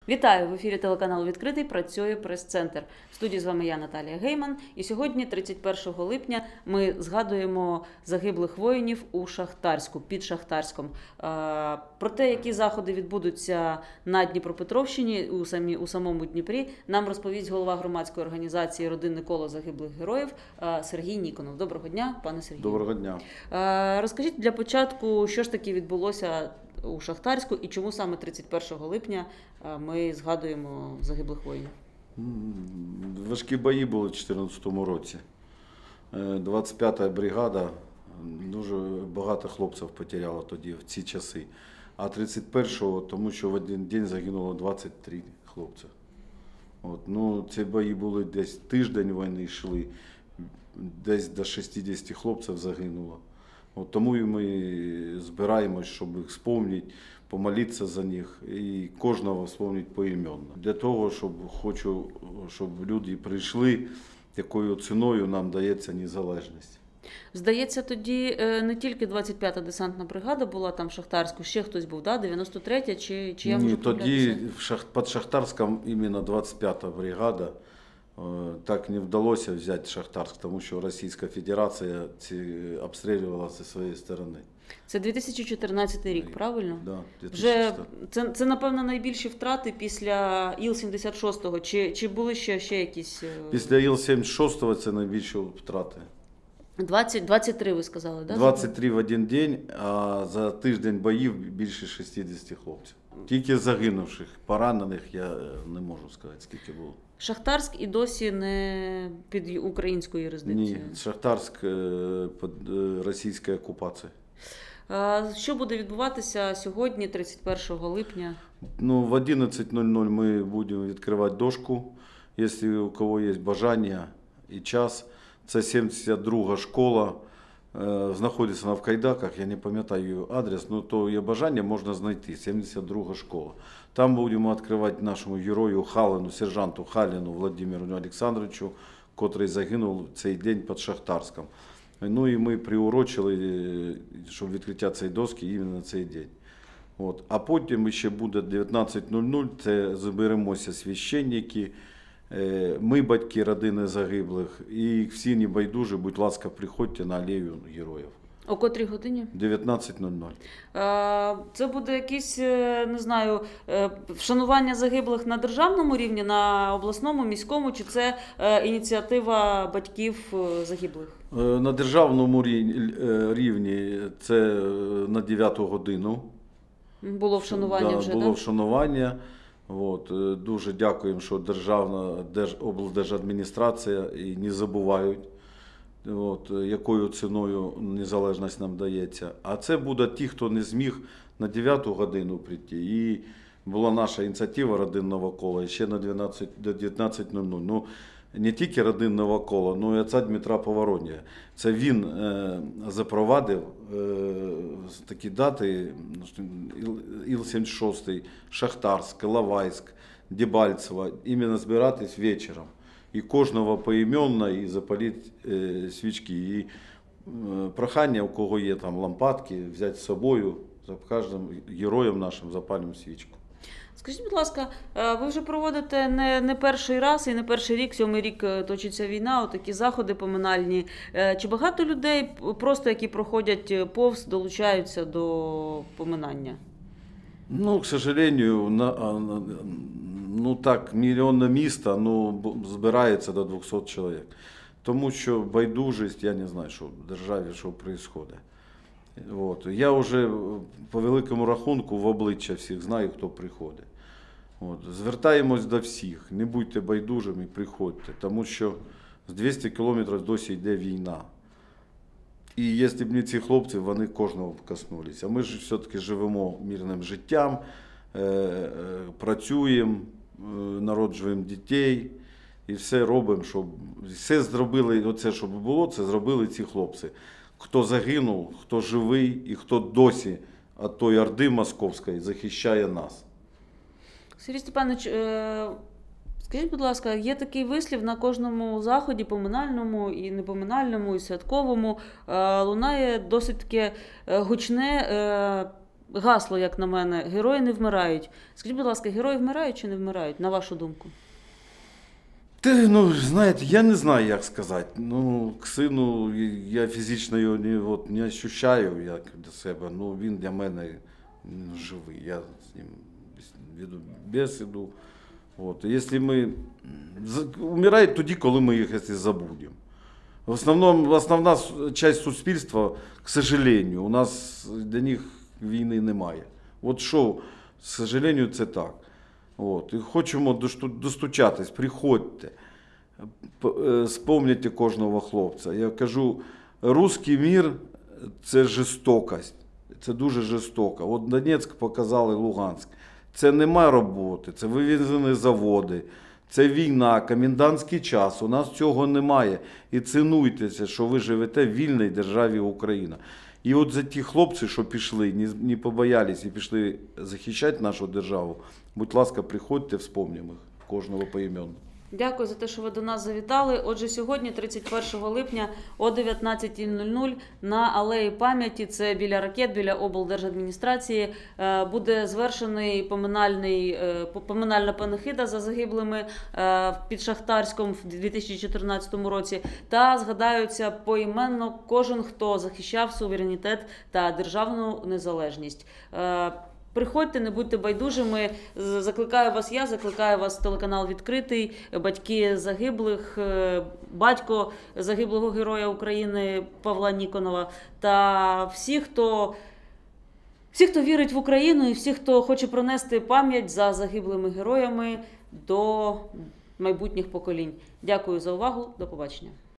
Вітаю! В ефірі телеканалу «Відкритий» працює прес-центр. В студії з вами я, Наталія Гейман. І сьогодні, 31 липня, ми згадуємо загиблих воїнів у Шахтарську, під Шахтарськом. Про те, які заходи відбудуться на Дніпропетровщині, у самому Дніпрі, нам розповість голова громадської організації «Родинне коло загиблих героїв» Сергій Ніконов. Доброго дня, пане Сергію. Доброго дня. Розкажіть для початку, що ж таки відбулося у Шахтарську і чому саме 31 липня ми згадуємо загиблих воїнів? Важкі бої були в 2014 році. 25-та бригада, дуже багато хлопців потеряла тоді, в ці часи. А 31-го, тому що в один день загинуло 23 хлопця. Ці бої були десь тиждень, війни йшли, десь до 60 хлопців загинуло. Тому і ми збираємось, щоб їх вспомнити, помолитися за них і кожного вспомнити поіменно. Для того, щоб люди прийшли, якою ціною нам дається незалежність. Здається, тоді не тільки 25-та десантна бригада була там в Шахтарську, ще хтось був, да? 93-я чи я можу помилятися? Тоді під Шахтарськом іменно 25-та бригада. Так не вдалося взяти Шахтарськ, тому що Російська Федерація обстрілювала зі своєї сторони. Це 2014 рік, правильно? Да, вже це, напевно, найбільші втрати після Іл-76-го, чи були ще якісь? Після Іл-76-го це найбільші втрати. 23 ви сказали, так? 23 в один день, а за тиждень боїв більше 60 хлопців. Тільки загинувших, поранених я не можу сказати, скільки було. Шахтарськ і досі не під українською юрисдикцією? Ні, Шахтарськ під російською окупацією. Що буде відбуватися сьогодні, 31 липня? В 11:00 ми будемо відкривати дошку. Якщо у кого є бажання і час, це 72-га школа. Знаходиться вона в Кайдаках, я не пам'ятаю її адрес, але то є бажання, можна знайти, 72-га школа. Там будемо відкривати нашому герою Халину, сержанту Халину Владимиру Олександровичу, котрий загинув цей день під Шахтарськом. І ми приурочили, щоб відкриття цієї доски іменно на цей день. А потім ще буде 19:00, це зберемося священники, ми батьки родини загиблих і всі небайдужі, будь ласка, приходьте на алею героїв. О котрій годині? 19:00. Це буде якесь, не знаю, вшанування загиблих на державному рівні, на обласному, міському, чи це ініціатива батьків загиблих? На державному рівні це на 9-ту годину. Було вшанування вже, так? Було вшанування. Дуже дякуємо, що державна облдержадміністрація і не забувають, якою ціною незалежність нам дається. А це буде ті, хто не зміг на 9-ту годину прийти. І була наша ініціатива родинного кола ще до 19:00. Не тільки родинного кола, але й отця Дмитра Поворонія. Це він запровадив такі дати: Іл-76, Шахтарськ, Іловайськ, Дебальцево. Іменно збиратись вечором. І кожного поіменно, і запалити свічки. І прохання, у кого є там лампадки, взяти з собою, за кожним героєм нашим запалюємо свічку. Скажіть, будь ласка, ви вже проводите не перший раз і не перший рік, 7-й рік точиться війна, такі заходи поминальні. Чи багато людей, просто які проходять повз, долучаються до поминання? К сожалению, мільйонне місто, збирається до 200 чоловік. Тому що байдужість, я не знаю, що в державі, що відбувається. Я вже по великому рахунку в обличчя всіх знаю, хто приходить. Звертаємось до всіх, не будьте байдужими, приходьте, тому що з 200 кілометрів досі йде війна. І якщо б не ці хлопці, вони кожного б коснулися. Ми ж все-таки живемо мирним життям, працюємо, народжуємо дітей і все робимо, щоб все зробили, оце, щоб було, це зробили ці хлопці. Хто загинув, хто живий і хто досі від тої орди московської захищає нас. Сергій Степанович, скажіть, будь ласка, є такий вислів: на кожному заході, поминальному і непоминальному, і святковому, лунає досить таке гучне гасло, як на мене, герої не вмирають. Скажіть, будь ласка, герої вмирають чи не вмирають, на вашу думку? Ну, знаєте, я не знаю, як сказати. Ну, к сину я фізично його не ощущаю як для себе. Ну, він для мене живий. Я з ним веду бесіду. Якщо умирають тоді, коли ми їх забудемо. Основна частина суспільства, к сожалению, у нас для них війни немає. Що, к сожалению, це так. І хочемо достучатись, приходьте, спомніть кожного хлопця. Я кажу, русський мір – це жорстокість, це дуже жорстоко. Донецьк показали, Луганськ. Це нема роботи, це вивезені заводи, це війна, комендантський час. У нас цього немає. І цінуйтеся, що ви живете в вільній державі Україна. І за ті хлопці, що пішли, не побоялись і пішли захищати нашу державу, будь ласка, приходьте, вспомнимо їх, кожного поіменно. Дякую за те, що ви до нас завітали. Отже, сьогодні, 31 липня о 19:00 на Алеї Пам'яті, це біля ракет, біля облдержадміністрації, буде звершений поминальна панихида за загиблими під Шахтарськом в 2014 році та згадаються поіменно кожен, хто захищав суверенітет та державну незалежність. Приходьте, не будьте байдужими. Закликаю вас телеканал «Відкритий», батьки загиблих, батько загиблого героя України Павла Ніконова та всі, хто вірить в Україну і всі, хто хоче пронести пам'ять за загиблими героями до майбутніх поколінь. Дякую за увагу. До побачення.